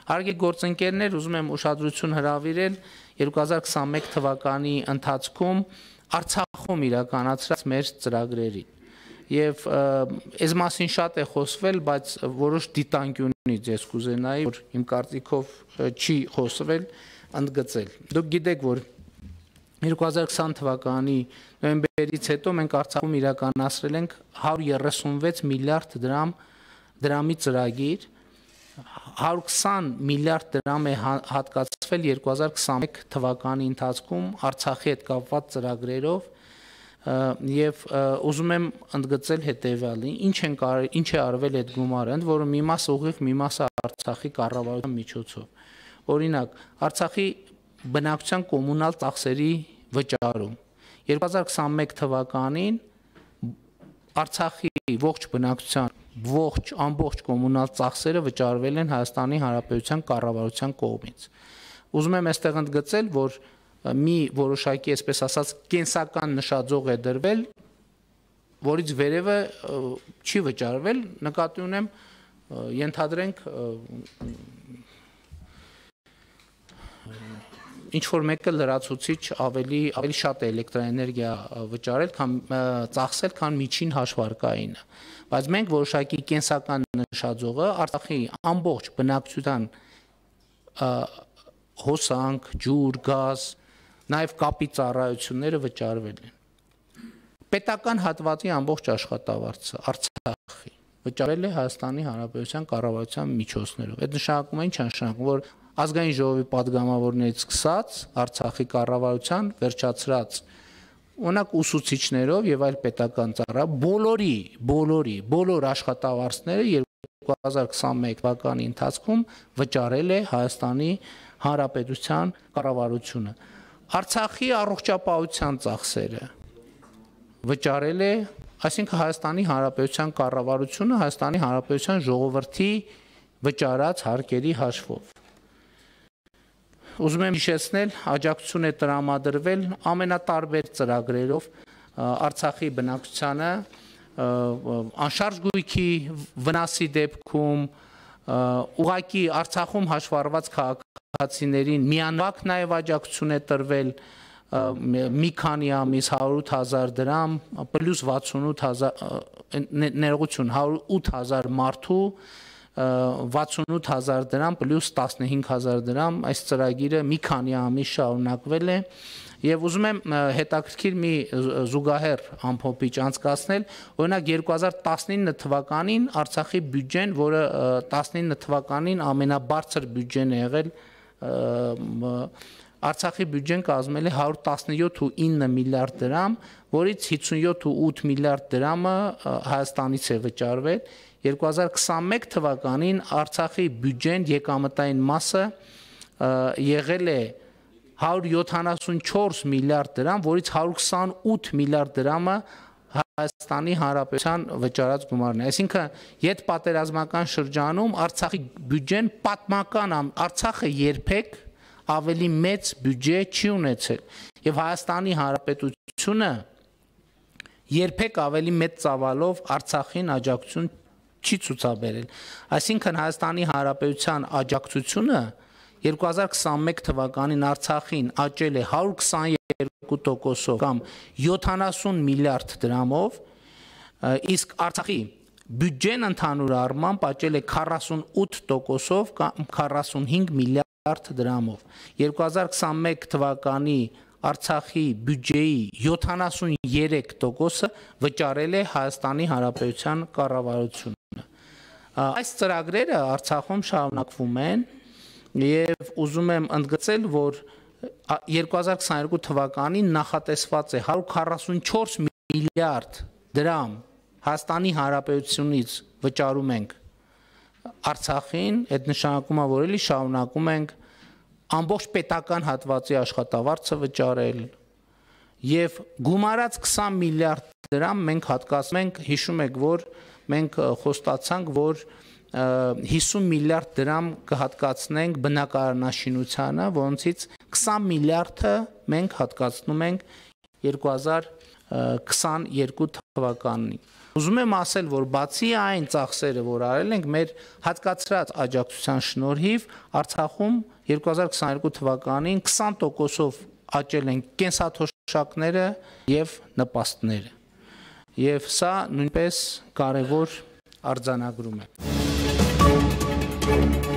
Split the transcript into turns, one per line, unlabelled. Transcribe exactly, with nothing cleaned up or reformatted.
Հարգելի գործընկերներ, ուզում եմ ուշադրություն հրավիրել երկու հազար քսաներկու թվականի ընթացքում Արցախում իրականացրած մեր ծրագրերին։ Եվ այս մասին շատ է խոսվել, բայց որոշ դիտանկյունից ես կուզենայի, որ իմ կարծիքով չի խոսվել, ընդգծել։ Դուք գիտեք, որ երկու հազար քսան թվականի նոյեմբերից հետո մենք Արցախում իրականացրել ենք հարյուր երեսունվեց միլիարդ դրամ դրամի ծրագիր, հարյուր քսան միլիարդ դրամ է հատկացվել երկու հազար քսաներկու թվականի ընթացքում Արցախի հետ կապված ծրագրերով եւ ուզում եմ ընդգծել հետեւյալին, ինչ են ինչ է արվել այդ գումարը, ընդ որում մի մասը ուղիղ, մի մասը Արցախի կառավարության միջոցով։ Օրինակ, Արցախի բնակչության կոմունալ ծախսերի վճարում երկու հազար քսաներկու թվականին Արցախի ողջ բնակչության ողջ ամբողջ կոմունալ ծախսերը վճարվել են Հայաստանի Հանրապետության կառավարության կողմից։ Ուզում եմ այստեղ ընդգծել, որ մի որոշակի, այսպես ասած, կենսական նշաձող է դրվել, որից վերևը չի վճարվել, նկատի ունեմ, ենթադրենք ինչ որ մեկը լրացուցիչ ավելի ավելի շատ է էլեկտրաէներգիա վճարել, քան ծախսել, քան միջին հաշվարկայինը։ Բայց մենք որոշակի կենսական նշաձողը Արցախի ամբողջ բնակչության հոսանք, ջուր, գազ, նաև կապի ծառայությունները վճարվել են։ Պետական հատվածի ամբողջ աշխատավարձը Արցախի վճարել է Հայաստանի Հանրապետության կառավարության միջոցներով։ Այդ նշանակում է ինչ նշանակում, որ ազգային ժողովի падգամավորներից սկսած Արցախի կառավարության վերջացրած օրինակ ուսուցիչներով եւ այլ պետական ծառա բոլորի, բոլորի, բոլոր աշխատավարձները երկու հազար քսաներկու թվականի ընթացքում վճարել է Հայաստանի Հանրապետության կառավարությունը։ Արցախի առողջապահության ծախսերը վճարել է, այսինքն Հայաստանի Հանրապետության կառավարությունը Հայաստանի Հանրապետության ժողովրդի վճարած հարկերի հաշվով։ Ուզում եմ հիշեցնել, աջակցություն է տրամադրվել ամենատարբեր ծրագրերով Արցախի բնակչությանը անշարժ գույքի վնասի դեպքում, ուղղակի Արցախում հաշվառված քաղաքացիներին միանվագ նաև աջակցություն է տրվել մի քանի ամիս հարյուր ութ հազար դրամ, պլյուս վաթսունութ հազար ներողություն հարյուր ութ հազար մարդու վաթսունութ հազար դրամ պլյուս տասնհինգ հազար դրամ, այս ծրագիրը մի քանի ամիս շարունակվել է եւ ուզում եմ հետաքրքիր մի զուգահեռ ամփոփիչ անցկացնել, օրինակ երկու հազար տասնինը թվականին Արցախի բյուջեն, որը տասնինը թվականին ամենաբարձր բյուջեն է եղել, Արցախի բյուջեն կազմել է հարյուր տասնյոթ ու ինը միլիարդ դրամ, որից հիսունյոթ ու ութ միլիարդ դրամը Հայաստանից է վճարվել։ երկու հազար քսաներկու թվականին Արցախի բյուջեն եկամտային մասը եղել է հարյուր յոթանասունչորս միլիարդ դրամ, որից հարյուր քսանութ միլիարդ դրամը Հայաստանի Հանրապետության վճարած գումարն է։ Այսինքն, յետպատերազմական շրջանում Արցախի բյուջեն պատմական Արցախը երբեք ավելի մեծ բյուջե չի ունեցել եւ Հայաստանի Հանրապետությունը երբեք ավելի մեծ ծավալով Արցախին աջակցություն չի ցուցաբերել։ Այսինքն Հայաստանի Հանրապետության աջակցությունը երկու հազար քսաներկու թվականին Արցախին աճել է հարյուր քսաներկու տոկոսով կամ յոթանասուն միլիարդ դրամով, իսկ Արցախի բյուջեն ընդհանուր առմամբ աճել է քառասունութ տոկոսով կամ քառասունհինգ միլիարդ դրամով։ երկու հազար քսաներկու թվականի Արցախի բյուջեի յոթանասուներեք տոկոսը վճարել է Հայաստանի Հանրապետության կառավարությունը։ Այս ծրագրերը Արցախում շարունակվում են եւ ուզում եմ ընդգծել, որ երկու հազար քսաներկու թվականին նախատեսված է հարյուր քառասունչորս միլիարդ դրամ Հայաստանի Հանրապետությունից վճարում ենք Արցախին, այդ նշանակում է, որ էլի շարունակում ենք ամբողջ պետական հատվածի աշխատավարձը վճարել եւ գումարած քսան միլիարդ դրամ մենք հատկացնում ենք, հիշում եք, որ մենք խոստացանք, որ հիսուն միլիարդ դրամ կհատկացնենք բնակարանաշինությանը, որոնցից քսան միլիարդը մենք հատկացնում ենք երկու հազար քսաներկու թվականին։ Ուզում եմ ասել, որ բացի այն ծախսերը, որ արել ենք, մեր հատկացրած աջակցության շնորհիվ Արցախում երկու հազար քսաներկու թվականին քսան տոկոսով աճել են կենսաթոշակները եւ նպաստները։ Եվ սա նույնպես կարևոր արձանագրում է։